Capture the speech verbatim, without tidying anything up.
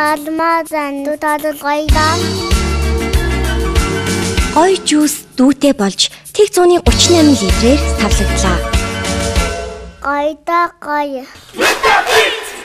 Алмаа зандуудад гоёлаа. Гоё жуус дүүтэй болж тэг зууны гучин восемь литрээр тавлагдлаа. Гоёдоо гоё.